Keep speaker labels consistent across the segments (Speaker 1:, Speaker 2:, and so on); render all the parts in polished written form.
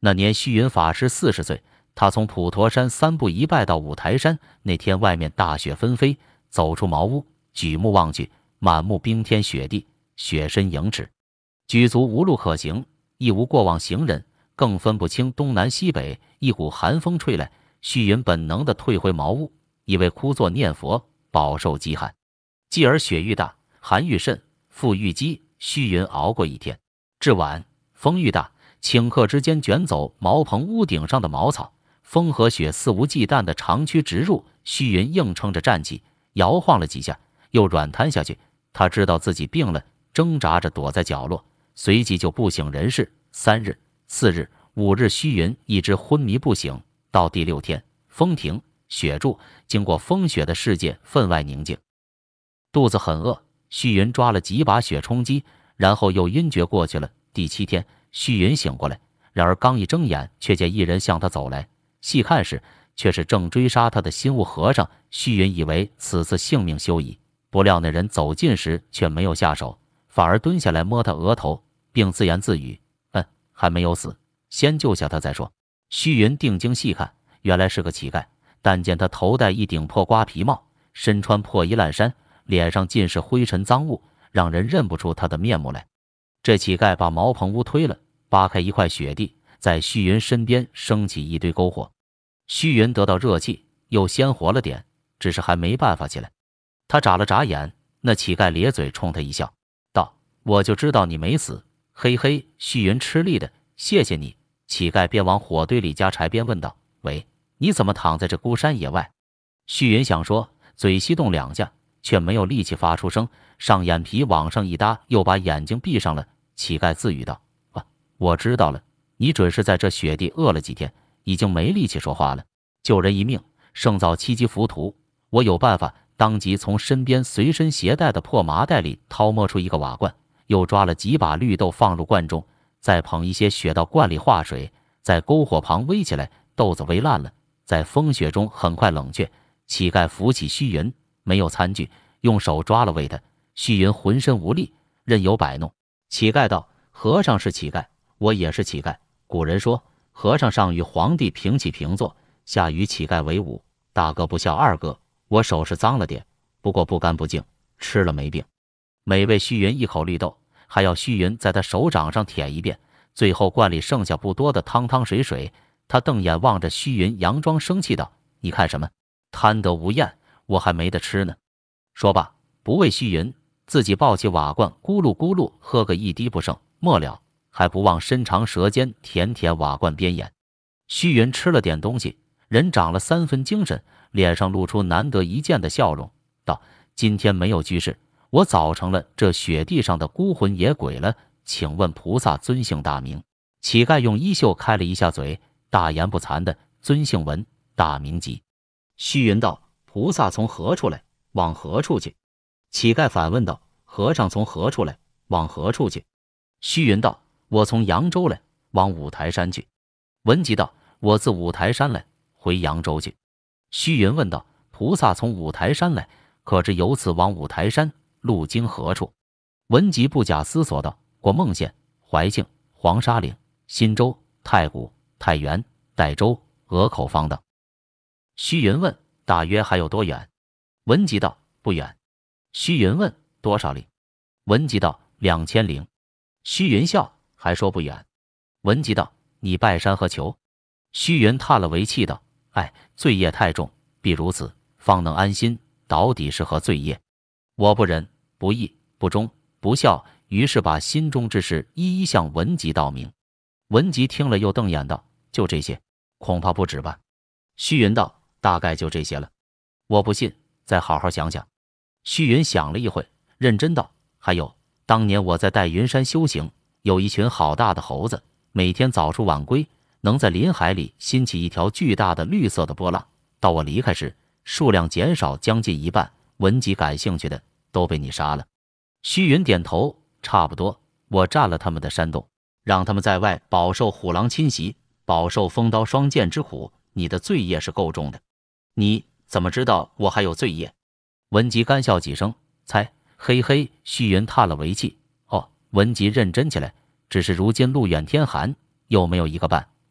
Speaker 1: 那年虚云法师40岁，他从普陀山3步一拜到五台山。那天外面大雪纷飞，走出茅屋，举目望去，满目冰天雪地，雪深盈尺，举足无路可行，亦无过往行人，更分不清东南西北。一股寒风吹来，虚云本能地退回茅屋，以为枯坐念佛，饱受饥寒。继而雪愈大，寒愈甚，腹愈饥。虚云熬过一天，至晚风愈大，顷刻之间卷走茅棚屋顶上的茅草，风和雪肆无忌惮地长驱直入。虚云硬撑着站起，摇晃了几下，又软瘫下去。他知道自己病了，挣扎着躲在角落，随即就不省人事。3日、4日、5日，虚云一直昏迷不醒。到第6天，风停雪住，经过风雪的世界分外宁静。肚子很饿，虚云抓了几把雪充饥，然后又晕厥过去了。第7天，虚云醒过来，然而刚一睁眼，却见一人向他走来。细看时，却是正追杀他的心悟和尚。虚云以为此次性命休矣，不料那人走近时却没有下手，反而蹲下来摸他额头，并自言自语：“还没有死，先救下他再说。”虚云定睛细看，原来是个乞丐，但见他头戴一顶破瓜皮帽，身穿破衣烂衫，脸上尽是灰尘脏物，让人认不出他的面目来。这乞丐把茅棚屋推了，扒开一块雪地，在虚云身边升起一堆篝火。虚云得到热气，又鲜活了点，只是还没办法起来。他眨了眨眼，那乞丐咧嘴冲他一笑，道：“我就知道你没死。”嘿嘿。虚云吃力的：“谢谢你。”乞丐边往火堆里加柴边问道：“喂，你怎么躺在这孤山野外？”虚云想说，嘴翕动2下，却没有力气发出声，上眼皮往上一搭，又把眼睛闭上了。乞丐自语道：“我知道了，你准是在这雪地饿了几天，已经没力气说话了。救人一命，胜造7级浮屠。我有办法。”当即从身边随身携带的破麻袋里掏摸出一个瓦罐，又抓了几把绿豆放入罐中，再捧一些雪到罐里化水，在篝火旁煨起来。豆子煨烂了，在风雪中很快冷却。乞丐扶起虚云，没有餐具，用手抓了喂他。虚云浑身无力，任由摆弄。乞丐道：“和尚是乞丐，我也是乞丐。古人说，和尚上与皇帝平起平坐，下与乞丐为伍，大哥不孝二哥。我手是脏了点，不过不干不净，吃了没病。”每喂虚云一口绿豆，还要虚云在他手掌上舔一遍。最后罐里剩下不多的汤汤水水，他瞪眼望着虚云，佯装生气道：“你看什么？贪得无厌，我还没得吃呢。”说罢，不喂虚云，自己抱起瓦罐，咕噜咕噜喝个一滴不剩。末了，还不忘伸长舌尖舔舔瓦罐边沿。虚云吃了点东西，人长了3分精神，脸上露出难得一见的笑容，道：“今天没有居士，我早成了这雪地上的孤魂野鬼了。请问菩萨尊姓大名？”乞丐用衣袖开了一下嘴，大言不惭的：“尊姓文，大名吉。”虚云道：“菩萨从何处来，往何处去？”乞丐反问道：“和尚从何处来，往何处去？”虚云道：“我从扬州来，往五台山去。”文吉道：“我自五台山来，回扬州去。”虚云问道：“菩萨从五台山来，可知由此往五台山路经何处？”文吉不假思索道：“过孟县、怀庆、黄沙岭、新州、太谷、太原、代州、鹅口方等。”虚云问：“大约还有多远？”文吉道：“不远。”虚云问：“多少里？”文吉道：“2000里。”虚云笑，还说不远。文吉道：“你拜山何求？”虚云叹了为气道：“罪业太重，必如此，方能安心。到底是何罪业？我不仁、不义、不忠、不孝。”于是把心中之事一一向文吉道明。文吉听了又瞪眼道：“就这些？恐怕不止吧？”虚云道：“大概就这些了。我不信，再好好想想。”虚云想了一会，认真道：“还有，当年我在戴云山修行，有一群好大的猴子，每天早出晚归，能在林海里掀起一条巨大的绿色的波浪。到我离开时，数量减少将近1半。文吉感兴趣的都被你杀了。”虚云点头：“差不多，我占了他们的山洞，让他们在外饱受虎狼侵袭，饱受风刀双剑之苦。你的罪业是够重的。你怎么知道我还有罪业？”文吉干笑几声，猜，嘿嘿。虚云叹了为气。文吉认真起来，只是如今路远天寒，又没有一个伴，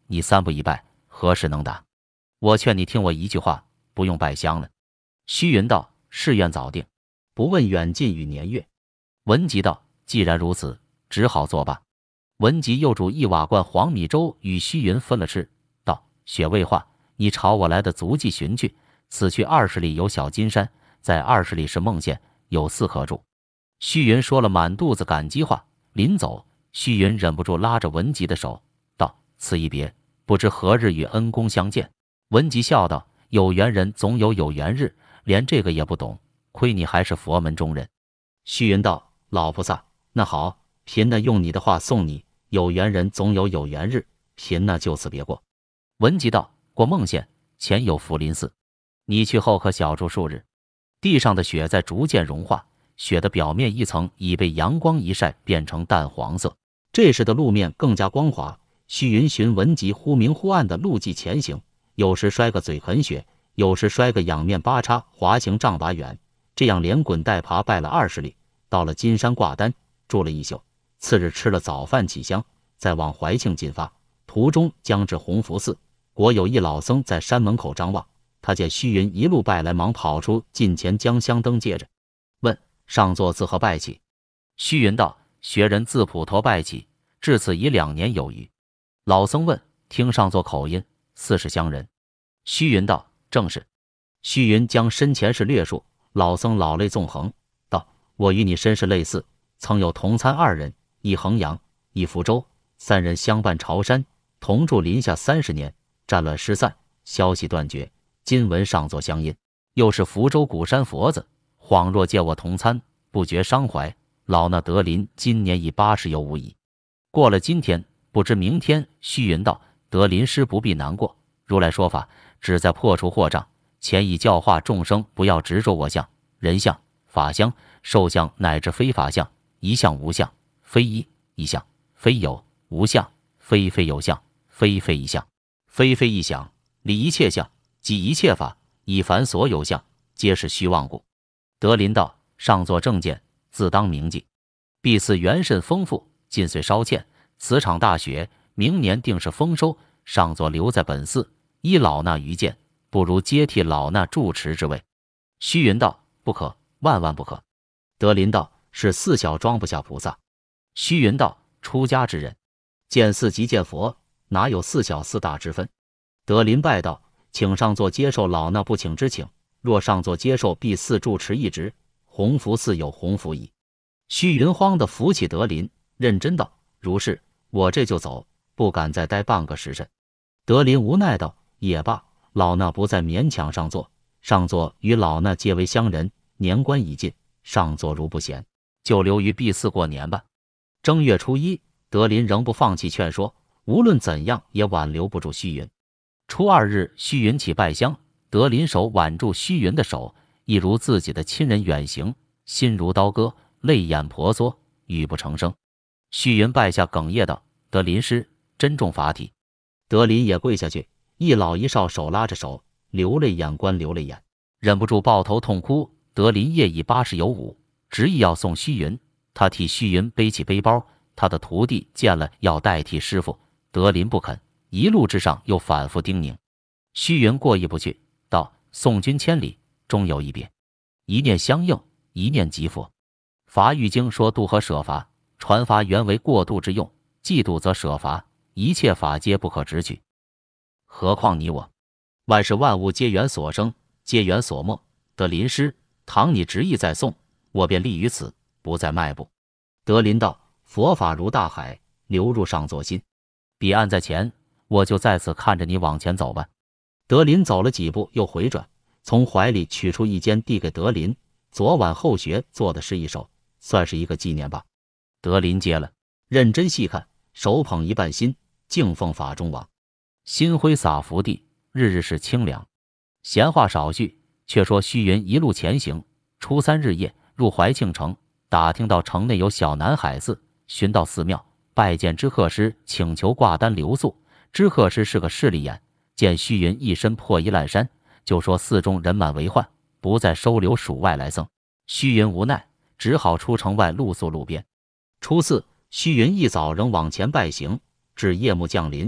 Speaker 1: 你3步一拜，何时能达？我劝你听我一句话，不用拜香了。虚云道：誓愿早定，不问远近与年月。文吉道：既然如此，只好作罢。文吉又煮1瓦罐黄米粥与虚云分了吃，道：雪未化，你朝我来的足迹寻去，此去20里有小金山，在20里是孟县，有寺可住。虚云说了满肚子感激话，临走，虚云忍不住拉着文吉的手，道：此一别，不知何日与恩公相见。文吉笑道：有缘人总有有缘日，连这个也不懂，亏你还是佛门中人。虚云道：老菩萨，那好，贫呢用你的话送你，有缘人总有有缘日，贫呢就此别过。文吉道：过孟县前有福林寺，你去后可小住数日。地上的雪在逐渐融化，雪的表面一层已被阳光一晒变成淡黄色，这时的路面更加光滑。虚云寻文吉忽明忽暗的路迹前行，有时摔个嘴痕血，有时摔个仰面八叉，滑行丈把远，这样连滚带爬拜了20里，到了金山挂单，住了一宿。次日吃了早饭起香，再往怀庆进发，途中将至弘福寺，果有一老僧在山门口张望，他见虚云一路拜来，忙跑出近前将香灯接着，问上座自何拜起？虚云道：学人自普陀拜起，至此已2年有余。老僧问：听上座口音，似是乡人？虚云道：正是。虚云将身前事略述，老僧老泪纵横，道：我与你身世类似，曾有同参2人，一衡阳，一福州，3人相伴朝山，同住林下30年，战乱失散，消息断绝。今闻上座乡音，又是福州鼓山佛子，恍若借我同参，不觉伤怀。老衲德林今年已80有5矣。过了今天，不知明天。虚云道：德林师不必难过，如来说法只在破除惑障，前已教化众生不要执着我相、人相、法相、受相乃至非法相，一相无相，非一相，非有无相，非有相，非一相，非一相，理一切相，即一切法，以凡所有相，皆是虚妄故。德林道：上座正见，自当铭记。必此元甚丰富，近岁稍欠，此场大雪，明年定是丰收。上座留在本寺，依老衲愚见，不如接替老衲住持之位。虚云道：不可，万万不可。德林道：是寺小装不下菩萨。虚云道：出家之人，见寺即见佛，哪有寺小寺大之分？德林拜道：请上座接受老衲不请之请，若上座接受，必寺住持一职，弘福寺有弘福矣。虚云慌地扶起德林，认真道：如是，我这就走，不敢再待半个时辰。德林无奈道：也罢，老衲不再勉强上座，上座与老衲皆为乡人，年关已近，上座如不嫌，就留于敝寺过年吧。正月初1，德林仍不放弃劝说，无论怎样也挽留不住虚云。初2日，虚云起拜香，德林手挽住虚云的手，一如自己的亲人远行，心如刀割，泪眼婆娑，语不成声。虚云拜下哽咽道：德林师珍重法体。德林也跪下去，一老一少手拉着手，流泪眼观流泪眼，忍不住抱头痛哭。德林夜已80有5，执意要送虚云，他替虚云背起背包。他的徒弟见了要代替师傅，德林不肯，一路之上又反复叮咛。虚云过意不去，道：送君千里，终有一别，一念相应，一念即佛。法语经说度和舍法，传法原为过度之用，既度则舍法，一切法皆不可直取。何况你我，万事万物皆缘所生，皆缘所没。德林师，倘你执意再送，我便立于此，不再迈步。德林道：佛法如大海，流入上座心，彼岸在前，我就在此看着你往前走吧。德林走了几步，又回转，从怀里取出一笺递给德林，昨晚后学做的是一首，算是一个纪念吧。德林接了，认真细看，手捧一半心，敬奉法中王。心灰洒福地，日日是清凉。闲话少叙，却说虚云一路前行，初3日夜入怀庆城，打听到城内有小南海寺，寻到寺庙，拜见知客师，请求挂单留宿。知客师是个势利眼，见虚云一身破衣烂衫，就说寺中人满为患，不再收留属外来僧。虚云无奈，只好出城外露宿路边。初4，虚云一早仍往前拜行，至夜幕降临，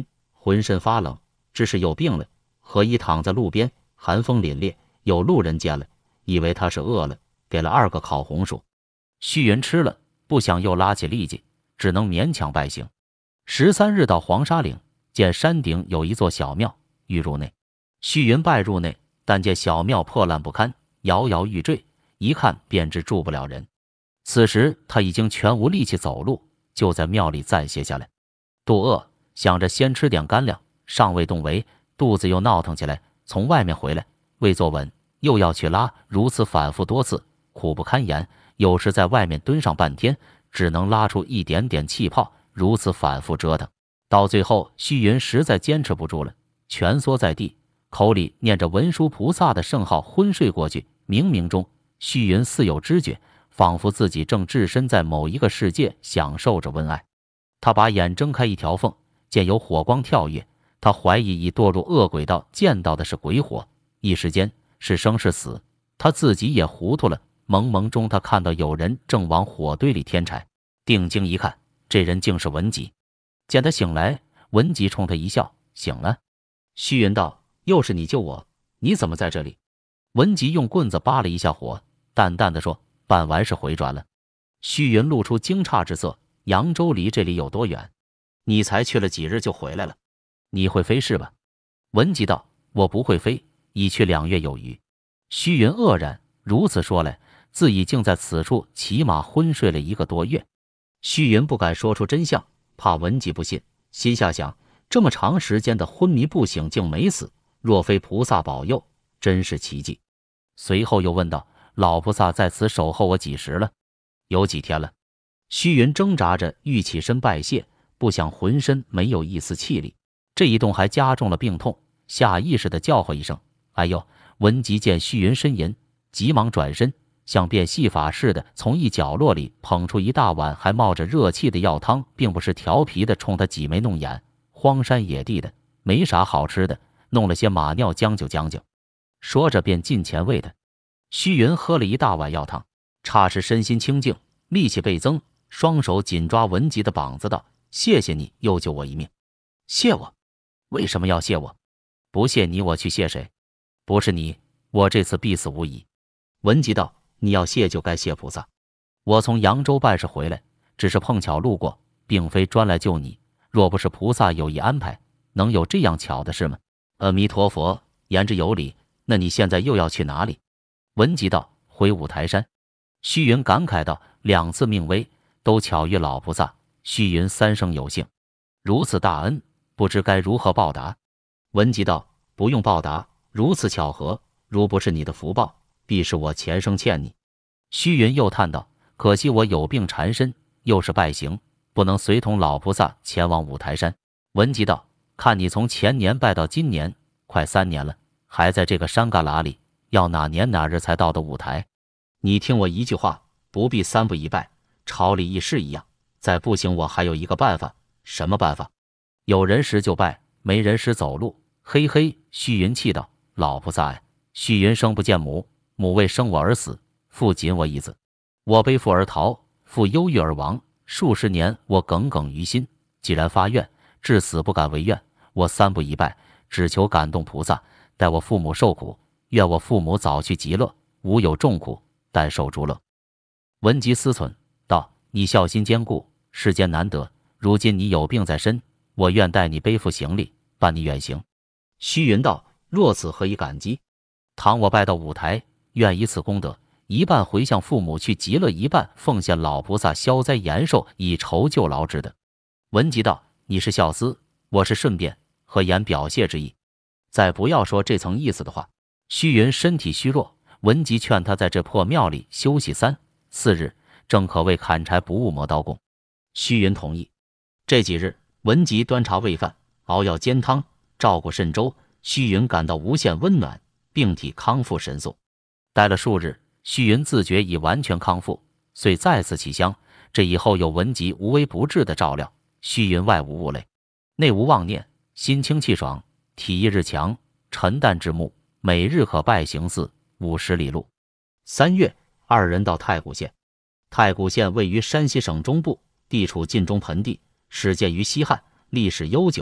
Speaker 1: 浑身发冷，只是有病了。何一躺在路边，寒风凛冽，有路人见了，以为他是饿了，给了2个烤红薯。虚云吃了，不想又拉起力气，只能勉强拜行。13日到黄沙岭，见山顶有一座小庙，欲入内。虚云拜入内，但见小庙破烂不堪，摇摇欲坠，一看便知住不了人。此时他已经全无力气走路，就在庙里暂歇下来。肚饿，想着先吃点干粮，尚未动围，肚子又闹腾起来，从外面回来，未坐稳，又要去拉，如此反复多次，苦不堪言。有时在外面蹲上半天，只能拉出一点点气泡，如此反复折腾，到最后虚云实在坚持不住了，蜷缩在地，口里念着文殊菩萨的圣号，昏睡过去。冥冥中，虚云似有知觉，仿佛自己正置身在某一个世界，享受着温爱。他把眼睁开一条缝，见有火光跳跃，他怀疑已堕入恶鬼道，见到的是鬼火，一时间是生是死，他自己也糊涂了。朦胧中，他看到有人正往火堆里添柴，定睛一看，这人竟是文吉。见他醒来，文吉冲他一笑：“醒了。”虚云道：“又是你救我，你怎么在这里？”文吉用棍子扒了一下火，淡淡的说：“办完事回转了。”虚云露出惊诧之色：“扬州离这里有多远？你才去了几日就回来了？你会飞是吧？”文吉道：“我不会飞，已去2月有余。”虚云愕然，如此说来，自己竟在此处骑马昏睡了1个多月。虚云不敢说出真相，怕文吉不信，心下想：这么长时间的昏迷不醒竟没死，若非菩萨保佑，真是奇迹。随后又问道：“老菩萨在此守候我几时了？有几天了？”虚云挣扎着欲起身拜谢，不想浑身没有一丝气力，这一动还加重了病痛，下意识地叫唤一声：“哎呦！”文吉见虚云呻吟，急忙转身，像变戏法似的从一角落里捧出一大碗还冒着热气的药汤，并不是调皮的冲他挤眉弄眼，荒山野地的没啥好吃的，弄了些马尿将就将就。说着便近前喂他。虚云喝了一大碗药汤，霎时身心清静，力气倍增，双手紧抓文吉的膀子道：“谢谢你又救我一命。”“谢我？为什么要谢我？不谢你我去谢谁？不是你，我这次必死无疑。”文吉道：“你要谢就该谢菩萨。我从扬州办事回来，只是碰巧路过，并非专来救你。若不是菩萨有意安排，能有这样巧的事吗？”“阿弥陀佛，言之有理。那你现在又要去哪里？”文吉道：“回五台山。”虚云感慨道：“2次命危，都巧遇老菩萨，虚云3生有幸，如此大恩，不知该如何报答。”文吉道：“不用报答，如此巧合，如不是你的福报，必是我前生欠你。”虚云又叹道：“可惜我有病缠身，又是拜行，不能随同老菩萨前往五台山。”文吉道：“看你从前年拜到今年，快3年了，还在这个山旮旯里，要哪年哪日才到的五台？你听我一句话，不必3步1拜，朝里议事一样。再不行，我还有一个办法。”“什么办法？”“有人时就拜，没人时走路。”“嘿嘿！”虚云气道：“老菩萨呀，虚云生不见母，母为生我而死，父仅我一子，我背父而逃，父忧郁而亡，数十年我耿耿于心。既然发愿，至死不敢违愿，我3步1拜，只求感动菩萨，待我父母受苦，愿我父母早去极乐，无有众苦，但受诸乐。”文吉思忖道：“你孝心坚固，世间难得，如今你有病在身，我愿带你背负行李，伴你远行。”虚云道：“若此何以感激？倘我拜到五台，愿以此功德，一半回向父母去极乐，一半奉献老菩萨消灾延寿，以酬救劳之德。”文吉道：“你是孝思，我是顺便，何言表谢之意？再不要说这层意思的话。”虚云身体虚弱，文吉劝他在这破庙里休息3、4日，正可谓砍柴不误磨刀功。虚云同意。这几日，文吉端茶喂饭，熬药煎汤，照顾甚周，虚云感到无限温暖，病体康复神速。待了数日，虚云自觉已完全康复，遂再次起香。这以后有文吉无微不至的照料，虚云外无物累，内无妄念，心清气爽，体意日强，沉淡之木，每日可拜行4、50里路。3月，二人到太谷县。太谷县位于山西省中部，地处晋中盆地，始建于西汉，历史悠久，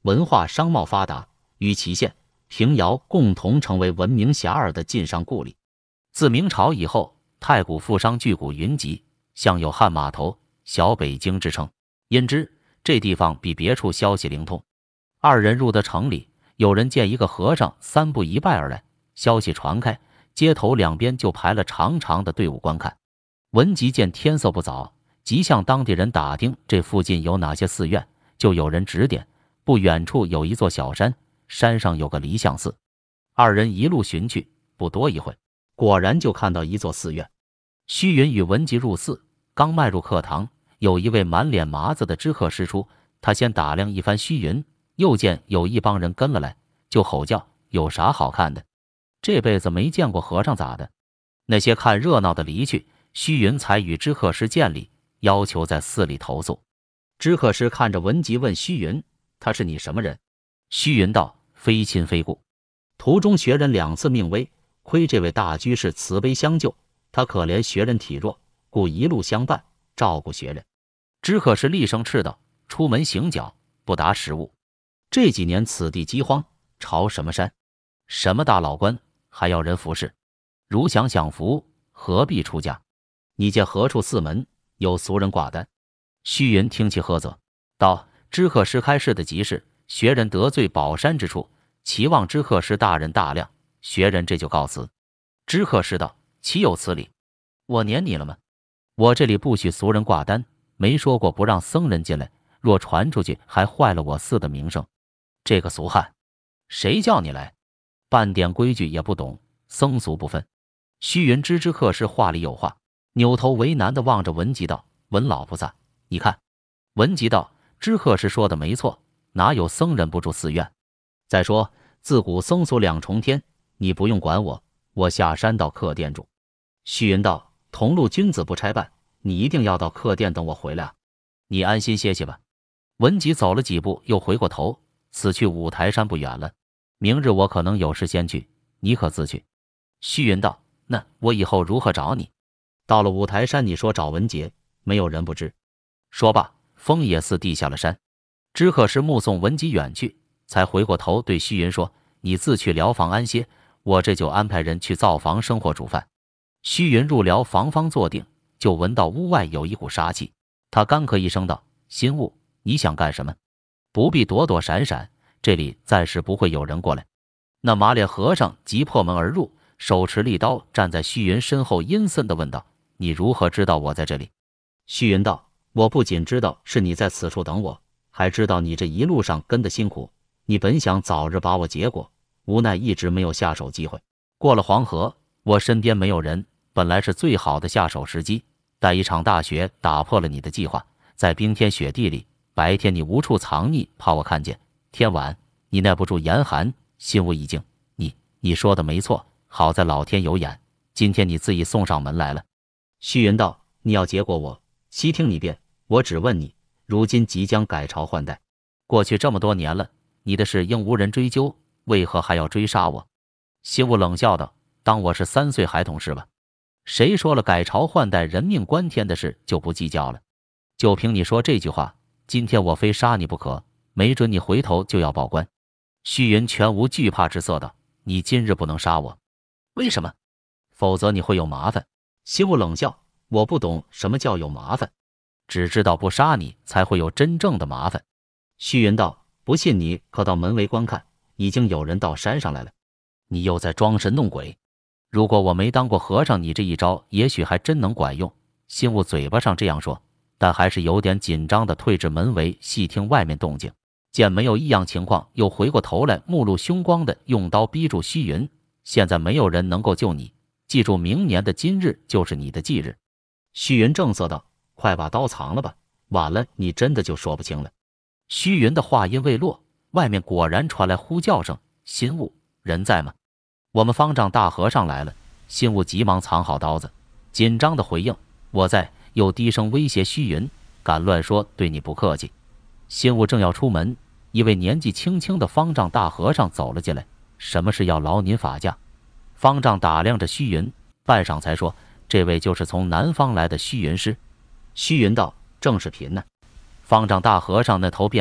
Speaker 1: 文化商贸发达，与祁县、平遥共同成为闻名遐迩的晋商故里。自明朝以后，太谷富商巨贾云集，向有汉码头、小北京之称。因之，这地方比别处消息灵通。二人入得城里，有人见一个和尚三步一拜而来，消息传开，街头两边就排了长长的队伍观看。文吉见天色不早，即向当地人打听这附近有哪些寺院，就有人指点，不远处有一座小山，山上有个离相寺。二人一路寻去，不多一会，果然就看到一座寺院。虚云与文吉入寺，刚迈入课堂，有一位满脸麻子的知客师出，他先打量一番虚云，又见有一帮人跟了来，就吼叫：“有啥好看的？这辈子没见过和尚咋的？”那些看热闹的离去，虚云才与知客师见礼，要求在寺里投宿。知客师看着文吉问虚云：“他是你什么人？”虚云道：“非亲非故，途中学人2次命危，亏这位大居士慈悲相救，他可怜学人体弱，故一路相伴，照顾学人。”知客师厉声斥道：“出门行脚，不打食物。这几年此地饥荒，朝什么山？什么大老官还要人服侍？如想享福，何必出家？你见何处寺门有俗人挂单？”虚云听其呵责，道：“知客师开示的即是学人得罪宝山之处，期望知客师大人大量，学人这就告辞。”知客师道：“岂有此理？我撵你了吗？我这里不许俗人挂单，没说过不让僧人进来，若传出去还坏了我寺的名声。这个俗汉，谁叫你来？半点规矩也不懂，僧俗不分。”虚云知知客师话里有话，扭头为难地望着文吉道：“文老菩萨，你看。”文吉道：“知客师说的没错，哪有僧人不住寺院？再说自古僧俗两重天，你不用管我，我下山到客店住。”虚云道：“同路君子不差办，你一定要到客店等我回来啊？你安心歇歇吧。”文吉走了几步，又回过头：“此去五台山不远了，明日我可能有事先去，你可自去。”虚云道：“那我以后如何找你？到了五台山，你说找文杰，没有人不知。”说罢，风野寺地下了山。知客师目送文吉远去，才回过头对虚云说：“你自去寮房安歇，我这就安排人去灶房生火煮饭。”虚云入寮房方坐定，就闻到屋外有一股杀气。他干咳一声道：“心悟，你想干什么？不必躲躲闪闪，这里暂时不会有人过来。”那马脸和尚急破门而入，手持利刀站在虚云身后，阴森地问道：“你如何知道我在这里？”虚云道：“我不仅知道是你在此处等我，还知道你这一路上跟得辛苦。你本想早日把我结果，无奈一直没有下手机会。过了黄河，我身边没有人，本来是最好的下手时机。待一场大雪打破了你的计划，在冰天雪地里，白天你无处藏匿，怕我看见；天晚你耐不住严寒，心无一境。你说的没错，好在老天有眼，今天你自己送上门来了。”虚云道：“你要结果我，悉听你便。我只问你，如今即将改朝换代，过去这么多年了，你的事应无人追究，为何还要追杀我？”心悟冷笑道：“当我是3岁孩童是吧？谁说了改朝换代人命关天的事就不计较了？就凭你说这句话，今天我非杀你不可，没准你回头就要报官。”虚云全无惧怕之色道：“你今日不能杀我，为什么？否则你会有麻烦。”心悟冷笑：“我不懂什么叫有麻烦，只知道不杀你才会有真正的麻烦。”虚云道：“不信你可到门围观看，已经有人到山上来了。你又在装神弄鬼。如果我没当过和尚，你这一招也许还真能管用。”心悟嘴巴上这样说，但还是有点紧张地退至门围细听外面动静。见没有异样情况，又回过头来，目露凶光地用刀逼住虚云：“现在没有人能够救你，记住明年的今日就是你的忌日。”虚云正色道：“快把刀藏了吧，晚了你真的就说不清了。”虚云的话音未落，外面果然传来呼叫声：“心悟，人在吗？我们方丈大和尚来了。”心悟急忙藏好刀子，紧张地回应：“我在。”又低声威胁虚云：“敢乱说，对你不客气。”心悟正要出门，一位年纪轻轻的方丈大和尚走了进来：“什么事要劳您法驾？”方丈打量着虚云，半晌才说：“这位就是从南方来的虚云师。”虚云道：“正是贫呢。”方丈大和尚那头便拜：“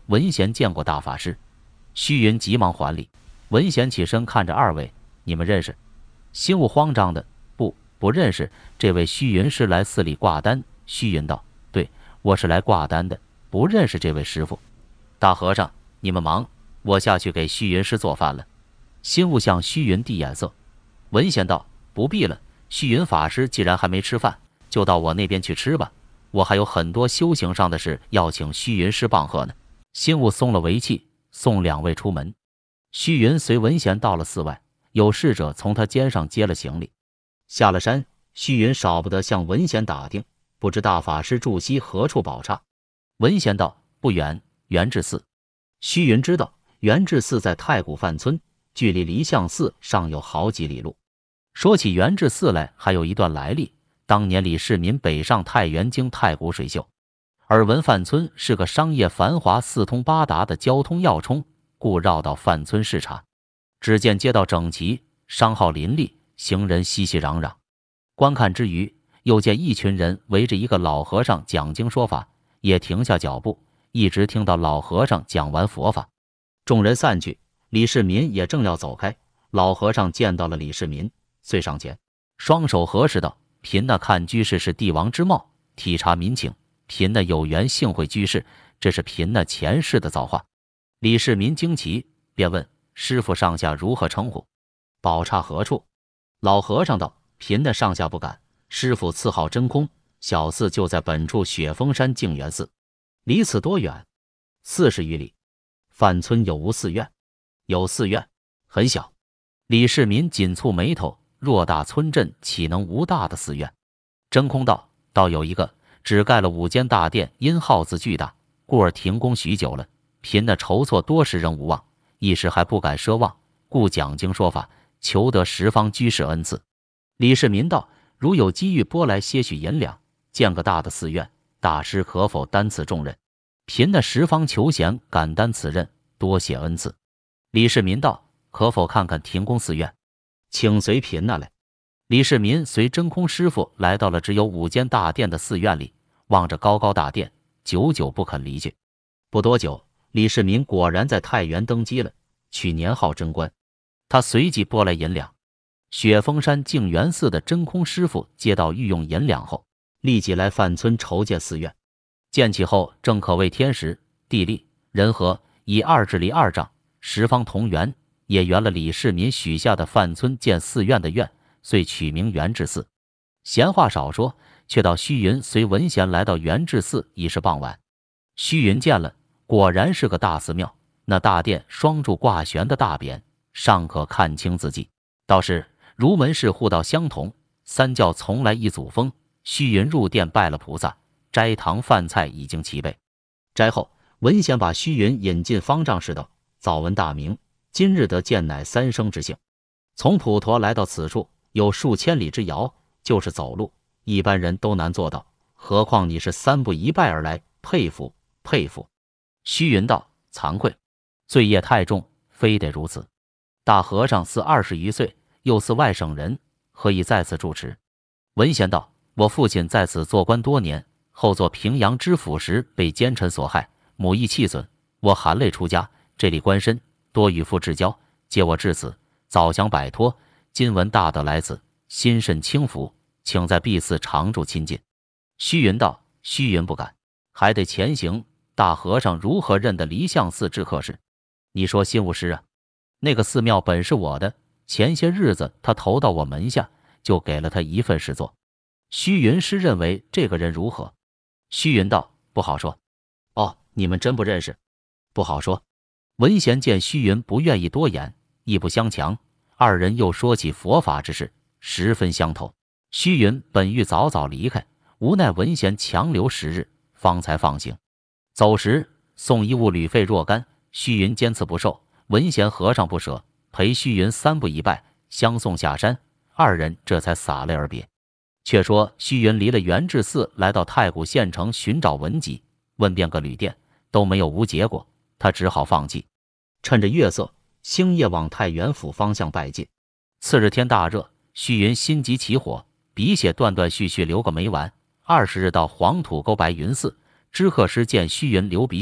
Speaker 1: 文贤见过大法师。虚云急忙还礼。文贤起身看着二位，你们认识？心悟慌张的，不认识，这位虚云是来寺里挂单。虚云道，对，我是来挂单的，不认识这位师傅。大和尚，你们忙，我下去给虚云师做饭了。心悟向虚云递眼色。文贤道，不必了，虚云法师既然还没吃饭，就到我那边去吃吧，我还有很多修行上的事要请虚云师帮贺呢。心悟松了围气，送两位出门。虚云随文贤到了寺外，有侍者从他肩上接了行李。下了山，虚云少不得向文贤打听，不知大法师住西何处宝刹。文贤道，不远，元智寺。虚云知道元智寺在太谷范村，距离离相寺尚有好几里路。说起元智寺来，还有一段来历。当年李世民北上太原经太谷水秀，耳闻范村是个商业繁华、四通八达的交通要冲，故绕到范村视察。只见街道整齐，商号林立，行人熙熙攘攘。观看之余，又见一群人围着一个老和尚讲经说法，也停下脚步，一直听到老和尚讲完佛法。众人散去，李世民也正要走开，老和尚见到了李世民，遂上前，双手合十道，贫那看居士是帝王之貌，体察民情，贫那有缘幸会居士，这是贫那前世的造化。李世民惊奇，便问师父上下如何称呼，宝刹何处？老和尚道，贫那上下不敢，师父赐号真空，小寺就在本处雪峰山净元寺，离此多远？40余里。范村有无寺院？有寺院，很小。李世民紧蹙眉头，偌大村镇岂能无大的寺院？真空道，倒有一个，只盖了5间大殿，因号字巨大，故而停工许久了。贫那筹措多时仍无望，一时还不敢奢望，故讲经说法，求得十方居士恩赐。李世民道，如有机遇拨来些许银两，建个大的寺院，大师可否担此重任？贫那十方求贤，敢担此任，多谢恩赐。李世民道，可否看看停工寺院？请随贫那来。李世民随真空师傅来到了只有5间大殿的寺院里，望着高高大殿，久久不肯离去。不多久，李世民果然在太原登基了，取年号贞观。他随即拨来银两。雪峰山净元寺的真空师傅接到御用银两后，立即来范村筹建寺院。建起后，正可谓天时地利人和，以2治理2丈，十方同源，也圆了李世民许下的范村建寺院的愿，遂取名元智寺。闲话少说，却道虚云随文贤来到元智寺已是傍晚。虚云见了，果然是个大寺庙，那大殿双柱挂悬的大匾，尚可看清字迹，倒是如门市户道相同，三教从来一祖风。虚云入殿拜了菩萨，斋堂饭菜已经齐备。斋后，文贤把虚云引进方丈室道，早闻大名，今日得见乃三生之幸。从普陀来到此处，有数千里之遥，就是走路，一般人都难做到，何况你是3步1拜而来，佩服佩服。虚云道，惭愧，罪业太重，非得如此。大和尚似20余岁，又似外省人，何以在此住持？文贤道，我父亲在此做官多年，后做平阳知府时被奸臣所害，母义弃损，我含泪出家，这里官身多与父至交，借我至此，早想摆脱，今闻大德来此，心甚轻浮，请在敝寺常住亲近。虚云道，虚云不敢，还得前行。大和尚如何认得离相寺知客事？你说心悟师啊，那个寺庙本是我的，前些日子他投到我门下，就给了他一份事做。虚云师认为这个人如何？虚云道，不好说。哦，你们真不认识？不好说。文贤见虚云不愿意多言，亦不相强，二人又说起佛法之事，十分相投。虚云本欲早早离开，无奈文贤强留10日，方才放行。走时送衣物旅费若干，虚云坚持不受，文贤和尚不舍，陪虚云3步1拜，相送下山，二人这才洒泪而别。却说虚云离了元智寺，来到太谷县城寻找文集，问遍个旅店，都没有无结果，他只好放弃。趁着月色，星夜往太原府方向拜进。次日天大热，虚云心急起火，笔写断断续续留个没完。20日到黄土沟白云寺，知客师见虚云流鼻血，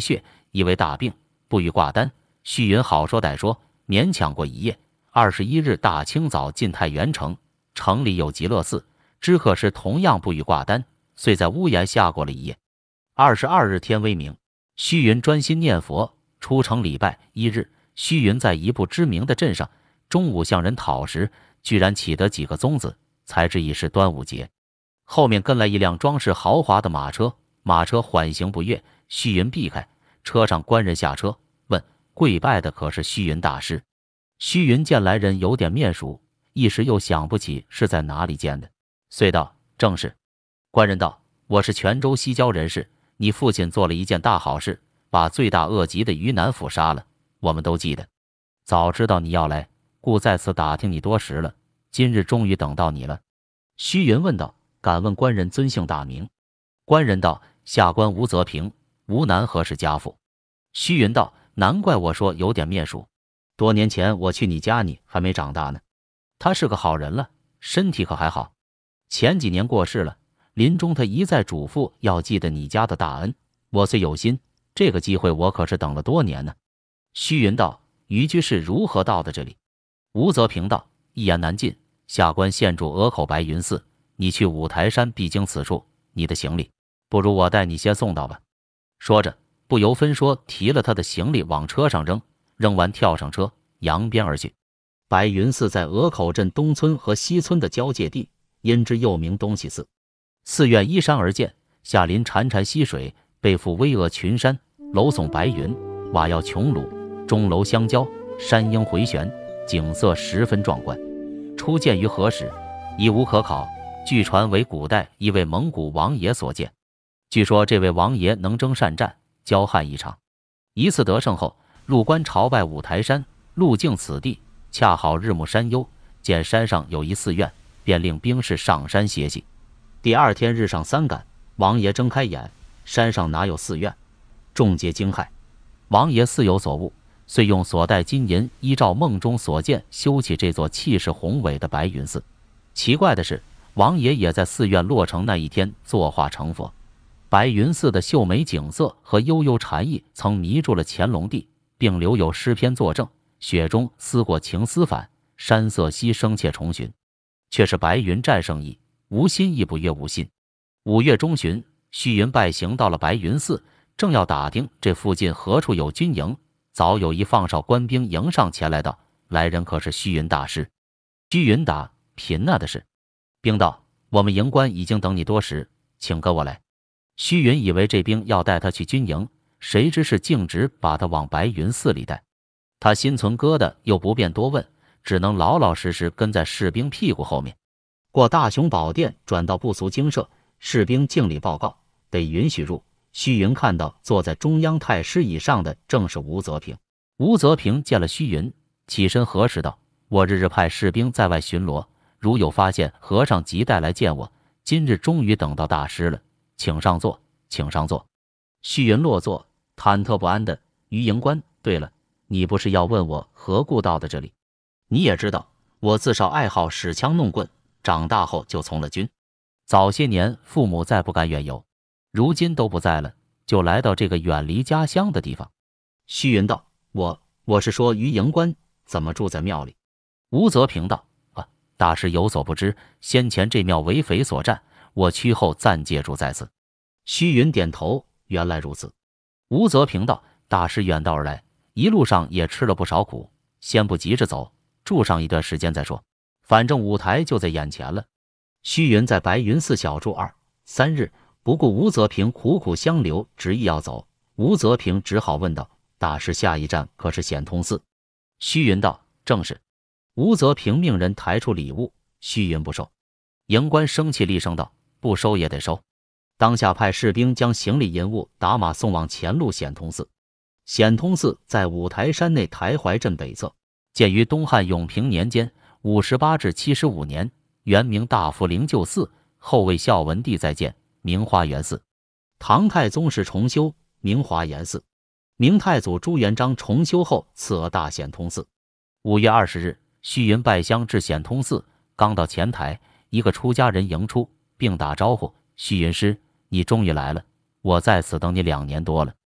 Speaker 1: 因为大病，不予挂单。虚云好说歹说，勉强过一夜。21日大清早进太原城，城里有极乐寺，知客时同样不予挂单，遂在屋檐下过了一夜。22日天微明，虚云专心念佛，出城礼拜。1日，虚云在一不知名的镇上，中午向人讨食，居然起得几个宗子，才知已是端午节。后面跟来一辆装饰豪华的马车，马车缓行不悦，虚云避开，车上官人下车问跪拜的可是虚云大师。虚云见来人有点面熟，一时又想不起是在哪里见的，遂道正是。官人道，我是泉州西郊人士，你父亲做了一件大好事，把罪大恶极的于南府杀了，我们都记得。早知道你要来，故在此打听你多时了，今日终于等到你了。虚云问道，敢问官人尊姓大名？官人道，下官吴泽平，吴南何氏家父。虚云道，难怪我说有点面熟，多年前我去你家，你还没长大呢。他是个好人了，身体可还好？前几年过世了，临终他一再嘱咐要记得你家的大恩，我虽有心，这个机会我可是等了多年呢。虚云道，于居士如何到的这里？吴泽平道，一言难尽，下官现住鹅口白云寺，你去五台山必经此处，你的行李不如我带你先送到吧。说着不由分说提了他的行李往车上扔，扔完跳上车扬鞭而去。白云寺在鹅口镇东村和西村的交界地，因之又名东西寺。寺院依山而建，下临潺潺溪水，背负巍峨群山，楼耸白云，瓦窑穹庐，钟楼相交，山鹰回旋，景色十分壮观。初建于何时，已无可考，据传为古代一位蒙古王爷所建。据说这位王爷能征善战，骄悍异常。一次得胜后，入关朝拜五台山，路经此地，恰好日暮山幽，见山上有一寺院，便令兵士上山歇息。第二天日上三竿，王爷睁开眼，山上哪有寺院？众皆惊骇。王爷似有所悟，遂用所带金银依照梦中所见修起这座气势宏伟的白云寺。奇怪的是，王爷也在寺院落成那一天作化成佛。白云寺的秀美景色和悠悠禅意曾迷住了乾隆帝，并留有诗篇作证：雪中思过情思返，山色悉生切重寻。却是白云战胜意，无心亦不曰无心。5月中旬，虚云拜行到了白云寺，正要打听这附近何处有军营，早有一放哨官兵迎上前来道：来人可是虚云大师？虚云答：贫那的是。兵道：我们营官已经等你多时，请跟我来。虚云以为这兵要带他去军营，谁知是径直把他往白云寺里带。他心存疙瘩，又不便多问，只能老老实实跟在士兵屁股后面。过大雄宝殿，转到不俗精舍，士兵敬礼报告，得允许入。虚云看到坐在中央太师以上的正是吴泽平。吴泽平见了虚云，起身核实道：我日日派士兵在外巡逻，如有发现和尚即带来见我，今日终于等到大师了，请上座，请上座。虚云落座，忐忑不安的：于营官，对了，你不是要问我何故到的这里？你也知道，我自少爱好使枪弄棍，长大后就从了军。早些年父母再不敢远游，如今都不在了，就来到这个远离家乡的地方。虚云道：我是说于营官怎么住在庙里？吴泽平道：大师有所不知，先前这庙为匪所占，我屈后暂借住在此。虚云点头，原来如此。吴泽平道：大师远道而来，一路上也吃了不少苦，先不急着走，住上一段时间再说，反正舞台就在眼前了。虚云在白云寺小住2、3日，不顾吴泽平苦苦相留，执意要走，吴泽平只好问道：大师下一站可是显通寺？虚云道：正是。吴泽平命人抬出礼物，虚云不收。营官生气厉声道：不收也得收。当下派士兵将行李银物打马送往前路显通寺。显通寺在五台山内台怀镇北侧，建于东汉永平年间58至75年，原名大福灵鹫寺，后为孝文帝再建，名花园寺。唐太宗时重修，名华严寺。明太祖朱元璋重修后赐额大显通寺。5月20日，虚云拜香至显通寺，刚到前台，一个出家人迎出，并打招呼：虚云师，你终于来了，我在此等你2年多了。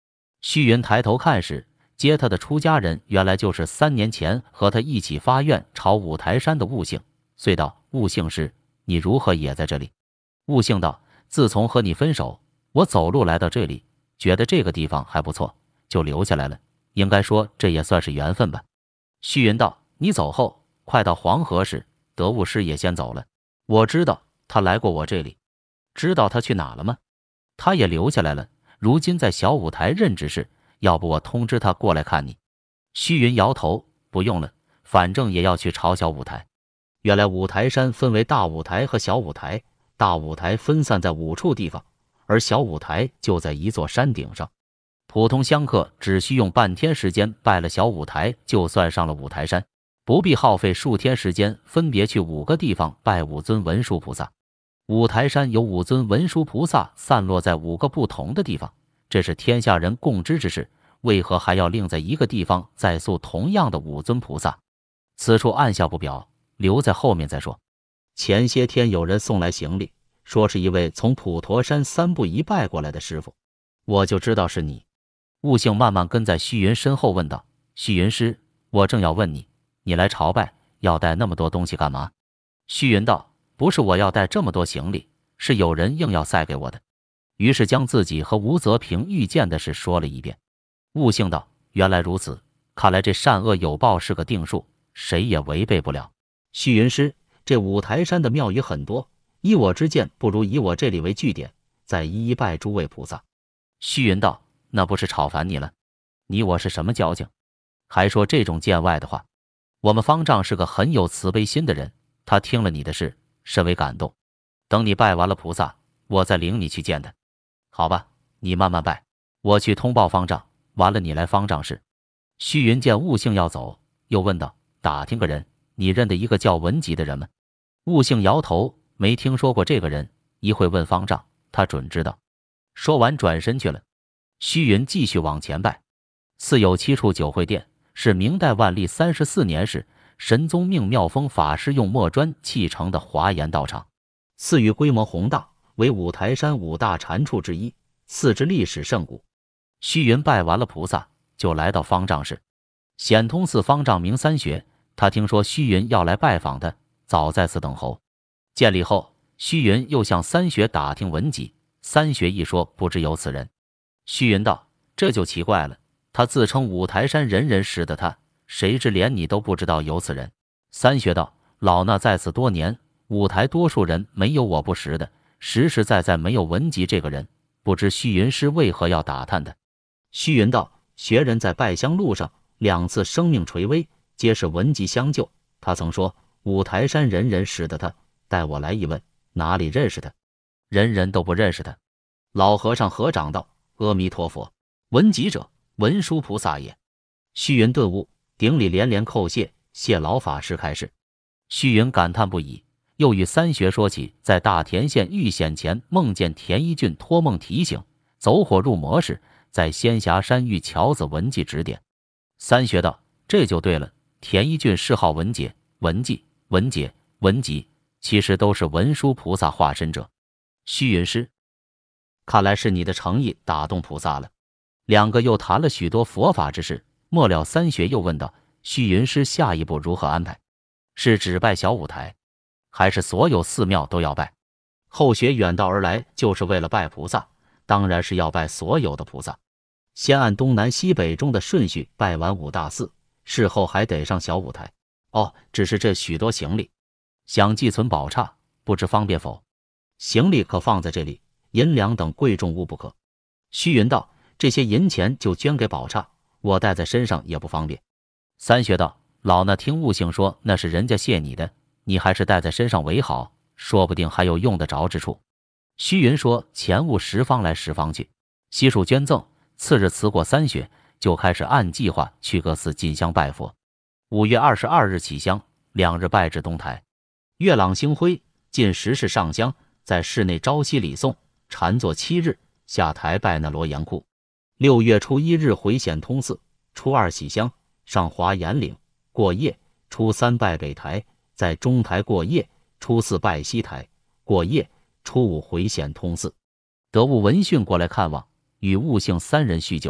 Speaker 1: 虚云抬头看时，接他的出家人原来就是3年前和他一起发愿朝五台山的悟性，遂道：“悟性师，你如何也在这里？”悟性道：“自从和你分手，我走路来到这里，觉得这个地方还不错，就留下来了。应该说这也算是缘分吧。”虚云道：“你走后，快到黄河时，得悟师也先走了。我知道他来过我这里，知道他去哪了吗？他也留下来了，如今在小舞台任执事，要不我通知他过来看你。”虚云摇头：“不用了，反正也要去朝小舞台。”原来五台山分为大舞台和小舞台，大舞台分散在5处地方，而小舞台就在一座山顶上。普通香客只需用半天时间拜了小舞台，就算上了五台山，不必耗费数天时间分别去5个地方拜5尊文殊菩萨。五台山有5尊文殊菩萨散落在5个不同的地方，这是天下人共知之事，为何还要另在一个地方再塑同样的5尊菩萨？此处按下不表，留在后面再说。前些天有人送来行李，说是一位从普陀山3步1拜过来的师傅，我就知道是你。悟性慢慢跟在虚云身后问道：“虚云师，我正要问你，你来朝拜要带那么多东西干嘛？”虚云道：“不是我要带这么多行李，是有人硬要塞给我的。”于是将自己和吴泽平遇见的事说了一遍。悟性道：“原来如此，看来这善恶有报是个定数，谁也违背不了。虚云师，这五台山的庙宇很多，依我之见，不如以我这里为据点，再一一拜诸位菩萨。”虚云道：“那不是吵烦你了？你我是什么交情？还说这种见外的话？我们方丈是个很有慈悲心的人，他听了你的事，甚为感动。等你拜完了菩萨，我再领你去见他。好吧，你慢慢拜，我去通报方丈，完了你来方丈室。”虚云见悟性要走，又问道：“打听个人，你认得一个叫文吉的人吗？”悟性摇头，没听说过这个人，一会问方丈，他准知道。说完转身去了。虚云继续往前拜。寺有7处九会殿，是明代万历34年时神宗命妙峰法师用墨砖砌成的华严道场。寺宇规模宏大，为五台山5大禅处之一，寺之历史甚古。虚云拜完了菩萨，就来到方丈室。显通寺方丈名三学，他听说虚云要来拜访他，早在此等候。见礼后，虚云又向三学打听文吉。三学一说不知有此人。虚云道：“这就奇怪了，他自称五台山人人识得他，谁知连你都不知道有此人。”三学道：“老衲在此多年，五台多数人没有我不识的，实实在在没有文吉这个人，不知虚云师为何要打探他？”虚云道：“学人在拜香路上2次生命垂危，皆是文吉相救。他曾说五台山人人识得他，待我来一问，哪里认识他？人人都不认识他。”老和尚合掌道：“阿弥陀佛，文吉者，文殊菩萨也。”虚云顿悟，顶礼连连叩谢，谢老法师开示。虚云感叹不已，又与三学说起在大田县遇险前梦见田一俊托梦提醒，走火入魔时在仙霞山遇樵子文吉指点。三学道：“这就对了，田一俊谥号文杰、文纪、文杰、文吉，其实都是文殊菩萨化身者。”虚云师，看来是你的诚意打动菩萨了。2个又谈了许多佛法之事，末了三学又问道：“虚云师下一步如何安排？是只拜小舞台，还是所有寺庙都要拜？”后学远道而来就是为了拜菩萨，当然是要拜所有的菩萨。先按东南西北中的顺序拜完5大寺，事后还得上小舞台。哦，只是这许多行李，想寄存宝刹，不知方便否？行李可放在这里，银两等贵重物不可。虚云道：“这些银钱就捐给宝刹，我带在身上也不方便。”三学道：“老衲听悟性说那是人家谢你的，你还是带在身上为好，说不定还有用得着之处。”虚云说：“钱物十方来十方去，悉数捐赠。”次日辞过三学，就开始按计划去各寺进香拜佛。5月22日起香，2日拜至东台。月朗星辉，近10时上香，在室内朝夕礼诵，禅坐7日，下台拜那罗岩窟。6月初1日回显通寺，初2洗香，上华严岭过夜，初3拜北台，在中台过夜，初4拜西台过夜，初5回显通寺。得悟闻讯过来看望，与悟性3人叙旧，不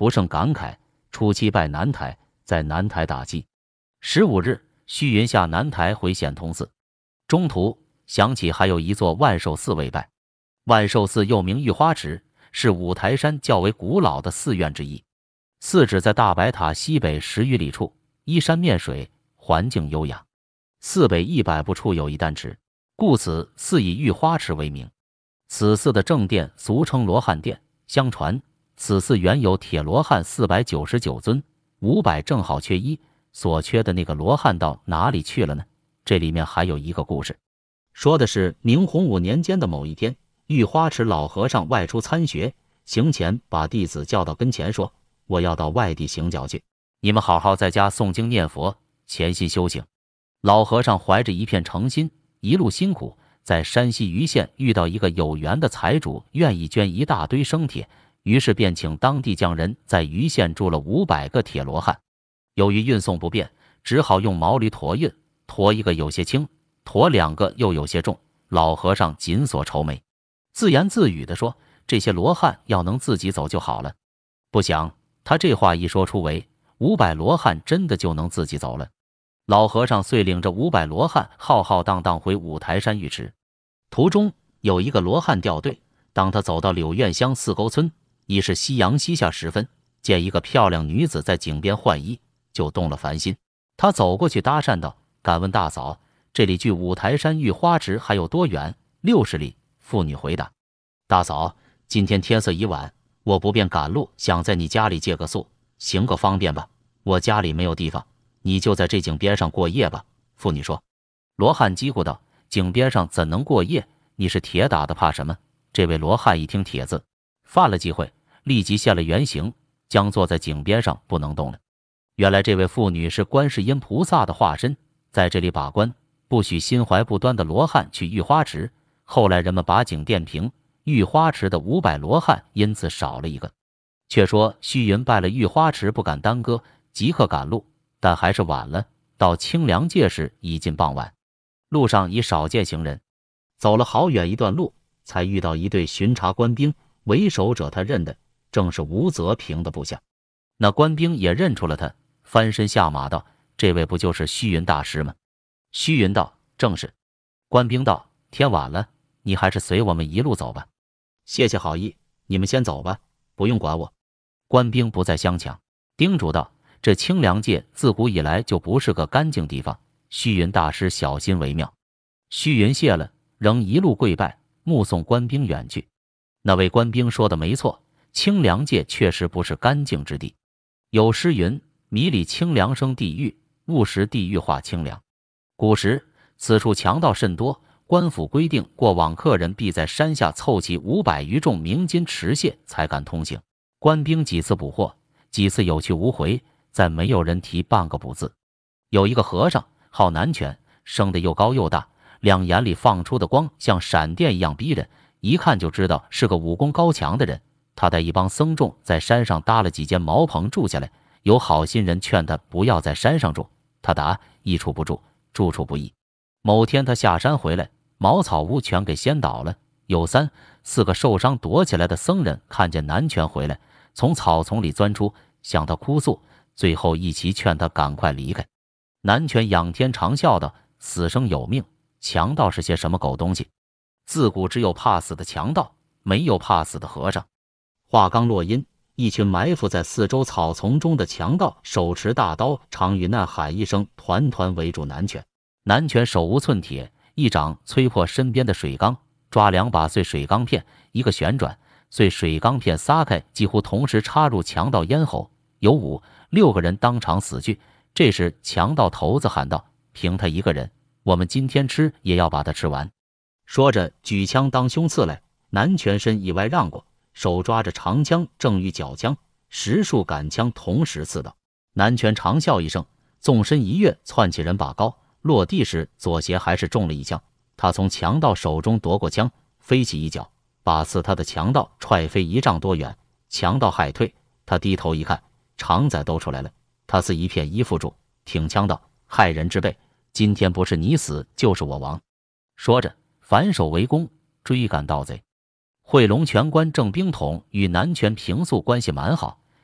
Speaker 1: 不胜感慨。初期拜南台，在南台打鸡。15日，虚云下南台回显通寺，中途想起还有一座万寿寺未拜。万寿寺又名玉花池，是五台山较为古老的寺院之一。寺址在大白塔西北10余里处，依山面水，环境优雅。寺北100步处有一丹池，故此寺以玉花池为名。此寺的正殿俗称罗汉殿，相传此寺原有铁罗汉499尊，500正好缺一，所缺的那个罗汉到哪里去了呢？这里面还有一个故事，说的是明洪武年间的某一天，玉花池老和尚外出参学，行前把弟子叫到跟前说：“我要到外地行脚去，你们好好在家诵经念佛，潜心修行。”老和尚怀着一片诚心，一路辛苦，在山西盂县遇到一个有缘的财主，愿意捐一大堆生铁，于是便请当地匠人在盂县铸了500个铁罗汉。由于运送不便，只好用毛驴驮运，驮一个有些轻，驮2个又有些重。老和尚紧锁愁眉，自言自语地说：“这些罗汉要能自己走就好了。”不想他这话一说出围，500罗汉真的就能自己走了。老和尚遂领着500罗汉浩浩荡荡回五台山浴池。途中有一个罗汉掉队，当他走到柳院乡4沟村，已是夕阳西下时分，见一个漂亮女子在井边换衣，就动了凡心。他走过去搭讪道：“敢问大嫂，这里距五台山玉花池还有多远？”60里。妇女回答：“大嫂，今天天色已晚，我不便赶路，想在你家里借个宿，行个方便吧。我家里没有地方，你就在这井边上过夜吧。”妇女说。罗汉叽咕道：“井边上怎能过夜？你是铁打的，怕什么？”这位罗汉一听铁字，犯了忌讳，立即现了原形，将坐在井边上不能动了。原来这位妇女是观世音菩萨的化身，在这里把关，不许心怀不端的罗汉去玉花池。后来人们把井垫平，玉花池的500罗汉因此少了一个。却说虚云拜了玉花池，不敢耽搁，即刻赶路，但还是晚了。到清凉界时已近傍晚，路上已少见行人，走了好远一段路，才遇到一队巡查官兵，为首者他认得正是吴泽平的部下。那官兵也认出了他，翻身下马道：“这位不就是虚云大师吗？”虚云道：“正是。”官兵道：“天晚了，你还是随我们一路走吧。”“谢谢好意，你们先走吧，不用管我。”官兵不再相抢，叮嘱道：“这清凉界自古以来就不是个干净地方，虚云大师小心为妙。”虚云谢了，仍一路跪拜，目送官兵远去。那位官兵说的没错，清凉界确实不是干净之地。有诗云：“迷里清凉生地狱，误食地狱化清凉。”古时此处强盗甚多，官府规定过往客人必在山下凑齐500余重明金持械才敢通行。官兵几次捕获，几次有去无回，再没有人提半个不字。有一个和尚号南拳，生得又高又大，两眼里放出的光像闪电一样逼人，一看就知道是个武功高强的人。他带一帮僧众在山上搭了几间茅棚住下来，有好心人劝他不要在山上住，他答：“一处不住，住处不易。”某天他下山回来，茅草屋全给掀倒了，有3、4个受伤躲起来的僧人看见南拳回来，从草丛里钻出，向他哭诉，最后一齐劝他赶快离开。南拳仰天长啸道：“死生有命，强盗是些什么狗东西？自古只有怕死的强盗，没有怕死的和尚。”话刚落音，一群埋伏在四周草丛中的强盗手持大刀，长与呐喊一声，团团围住南拳。南拳手无寸铁，一掌摧破身边的水缸，抓2把碎水缸片，一个旋转，碎水缸片撒开，几乎同时插入强盗咽喉，有5、6个人当场死去。这时强盗头子喊道：“凭他一个人，我们今天吃也要把他吃完。”说着举枪当胸刺来，南拳身以外让过，手抓着长枪正欲缴枪，10数杆枪同时刺到。南拳长啸一声，纵身一跃，窜起人把高，落地时左鞋还是中了一枪。他从强盗手中夺过枪，飞起一脚，把刺他的强盗踹飞1丈多远。强盗害退，他低头一看，常仔都出来了。他似一片衣服住，挺枪道：“害人之辈，今天不是你死就是我亡。”说着反手围攻，追赶盗贼。会龙拳官郑冰统与南拳平素关系蛮好，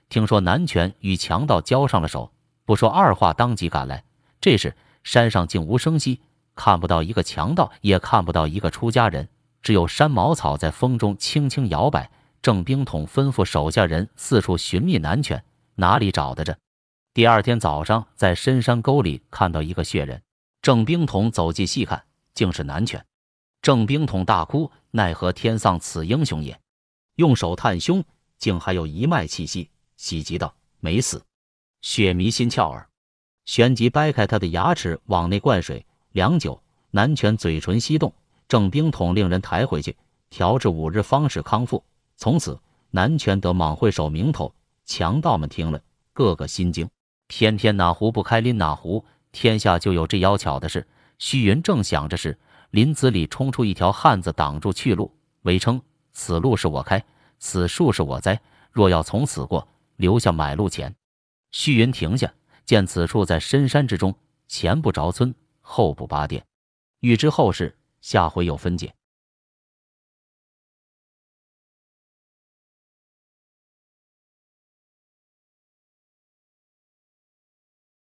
Speaker 1: 听说南拳与强盗交上了手，不说二话，当即赶来。这时山上静无声息，看不到一个强盗，也看不到一个出家人，只有山茅草在风中轻轻摇摆。郑冰统吩咐手下人四处寻觅南拳，哪里找得着？第二天早上，在深山沟里看到一个血人，郑冰统走近细看，竟是南拳。郑冰统大哭，奈何天丧此英雄也！用手探胸，竟还有一脉气息，喜极道：“没死，血迷心窍耳。”旋即掰开他的牙齿往内灌水，良久，南拳嘴唇翕动，郑冰统令人抬回去，调治5日方使康复。从此，南拳得莽会首名头。强盗们听了，个个心惊。偏偏哪壶不开拎哪壶，天下就有这妖巧的事。虚云正想着时，林子里冲出一条汉子，挡住去路，唯称：“此路是我开，此树是我栽。若要从此过，留下买路钱。”虚云停下，见此处在深山之中，前不着村，后不拔店。欲知后事，下回有分解。